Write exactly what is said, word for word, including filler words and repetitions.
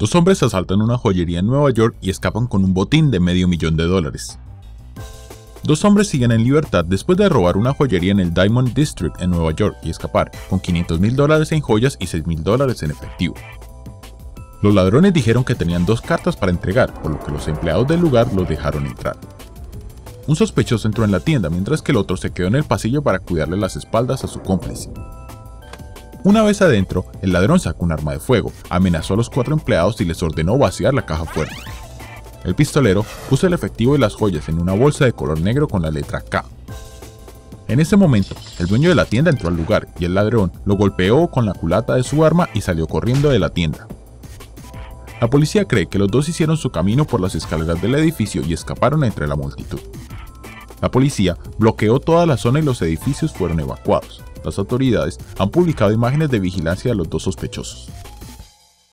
Dos hombres asaltan una joyería en Nueva York y escapan con un botín de medio millón de dólares. Dos hombres siguen en libertad después de robar una joyería en el Diamond District en Nueva York y escapar con quinientos mil dólares en joyas y seis mil dólares en efectivo. Los ladrones dijeron que tenían dos cartas para entregar, por lo que los empleados del lugar los dejaron entrar. Un sospechoso entró en la tienda mientras que el otro se quedó en el pasillo para cuidarle las espaldas a su cómplice. Una vez adentro, el ladrón sacó un arma de fuego, amenazó a los cuatro empleados y les ordenó vaciar la caja fuerte. El pistolero puso el efectivo y las joyas en una bolsa de color negro con la letra K. En ese momento, el dueño de la tienda entró al lugar y el ladrón lo golpeó con la culata de su arma y salió corriendo de la tienda. La policía cree que los dos hicieron su camino por las escaleras del edificio y escaparon entre la multitud. La policía bloqueó toda la zona y los edificios fueron evacuados. Las autoridades han publicado imágenes de vigilancia de los dos sospechosos.